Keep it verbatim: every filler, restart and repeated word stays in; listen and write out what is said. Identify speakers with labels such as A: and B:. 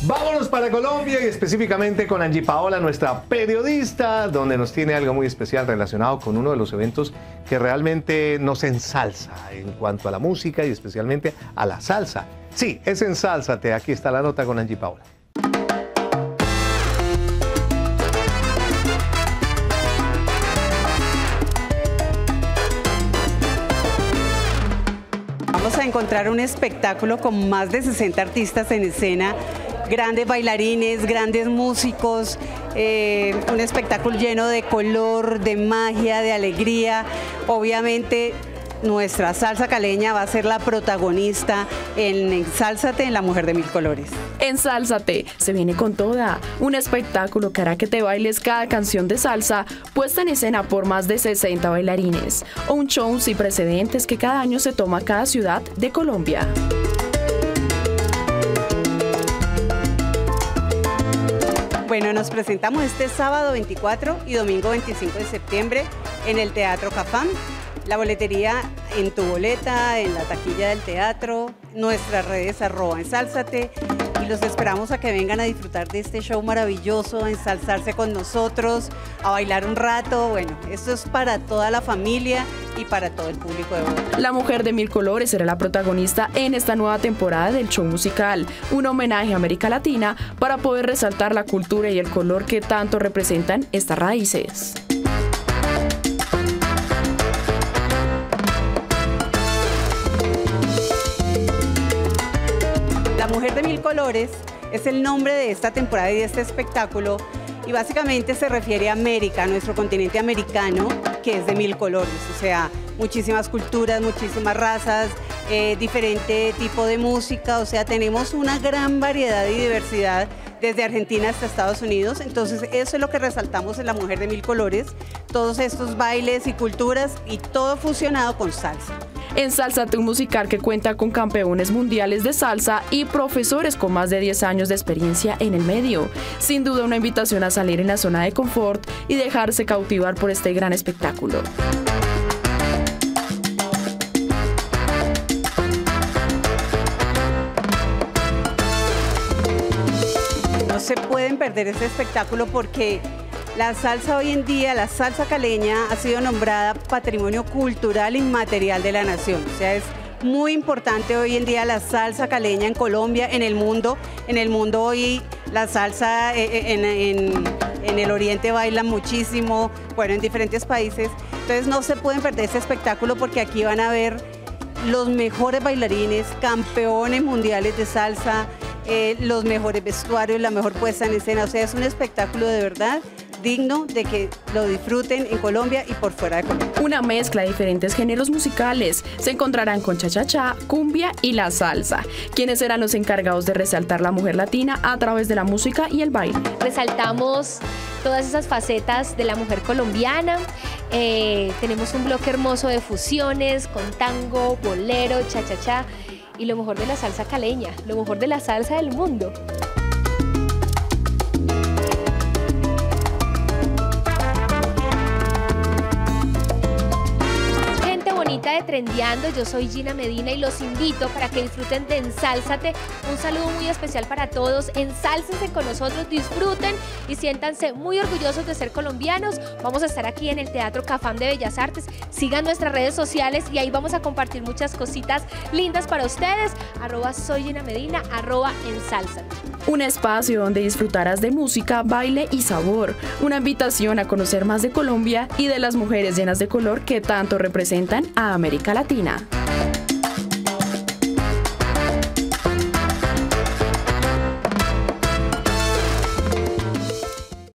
A: Vámonos para Colombia y específicamente con Angie Paola, nuestra periodista, donde nos tiene algo muy especial relacionado con uno de los eventos que realmente nos ensalza en cuanto a la música y especialmente a la salsa. Sí, es Ensálzate. Aquí está la nota con Angie Paola.
B: Vamos a encontrar un espectáculo con más de sesenta artistas en escena, grandes bailarines, grandes músicos, eh, un espectáculo lleno de color, de magia, de alegría. Obviamente nuestra salsa caleña va a ser la protagonista en Ensálzate, en La Mujer de Mil Colores.
C: Ensálzate se viene con toda, un espectáculo que hará que te bailes cada canción de salsa puesta en escena por más de sesenta bailarines, o un show sin precedentes que cada año se toma cada ciudad de Colombia.
B: Bueno, nos presentamos este sábado veinticuatro y domingo veinticinco de septiembre en el Teatro Cafam. La boletería en tu boleta, en la taquilla del teatro, nuestras redes arroba ensálzate, y los esperamos a que vengan a disfrutar de este show maravilloso, a ensalzarse con nosotros, a bailar un rato. Bueno, esto es para toda la familia y para todo el público de Bogotá.
C: La Mujer de Mil Colores será la protagonista en esta nueva temporada del show musical, un homenaje a América Latina para poder resaltar la cultura y el color que tanto representan estas raíces.
B: La Mujer de Mil Colores es el nombre de esta temporada y de este espectáculo, y básicamente se refiere a América, a nuestro continente americano, que es de mil colores, o sea, muchísimas culturas, muchísimas razas, eh, diferente tipo de música, o sea, tenemos una gran variedad y diversidad desde Argentina hasta Estados Unidos. Entonces eso es lo que resaltamos en La Mujer de Mil Colores, todos estos bailes y culturas y todo fusionado con salsa.
C: Ensálzate, un musical que cuenta con campeones mundiales de salsa y profesores con más de diez años de experiencia en el medio. Sin duda una invitación a salir en la zona de confort y dejarse cautivar por este gran espectáculo.
B: No se pueden perder este espectáculo porque la salsa hoy en día, la salsa caleña, ha sido nombrada Patrimonio Cultural Inmaterial de la Nación. O sea, es muy importante hoy en día la salsa caleña en Colombia, en el mundo. En el mundo hoy la salsa en, en, en el oriente bailan muchísimo, bueno, en diferentes países. Entonces no se pueden perder este espectáculo porque aquí van a ver los mejores bailarines, campeones mundiales de salsa, eh, los mejores vestuarios, la mejor puesta en escena. O sea, es un espectáculo de verdad digno de que lo disfruten en Colombia y por fuera de Colombia.
C: Una mezcla de diferentes géneros musicales. Se encontrarán con cha-cha-cha, cumbia y la salsa, quienes serán los encargados de resaltar la mujer latina a través de la música y el baile.
D: Resaltamos todas esas facetas de la mujer colombiana. Eh, tenemos un bloque hermoso de fusiones con tango, bolero, cha-cha-cha y lo mejor de la salsa caleña, lo mejor de la salsa del mundo. De Trendeando, yo soy Gina Medina y los invito para que disfruten de Ensálzate. Un saludo muy especial para todos. Ensálcense con nosotros, disfruten y siéntanse muy orgullosos de ser colombianos. Vamos a estar aquí en el Teatro Cafam de Bellas Artes. Sigan nuestras redes sociales y ahí vamos a compartir muchas cositas lindas para ustedes. Arroba soy Gina Medina, arroba Ensálzate.
C: Un espacio donde disfrutarás de música, baile y sabor. Una invitación a conocer más de Colombia y de las mujeres llenas de color que tanto representan a América Latina.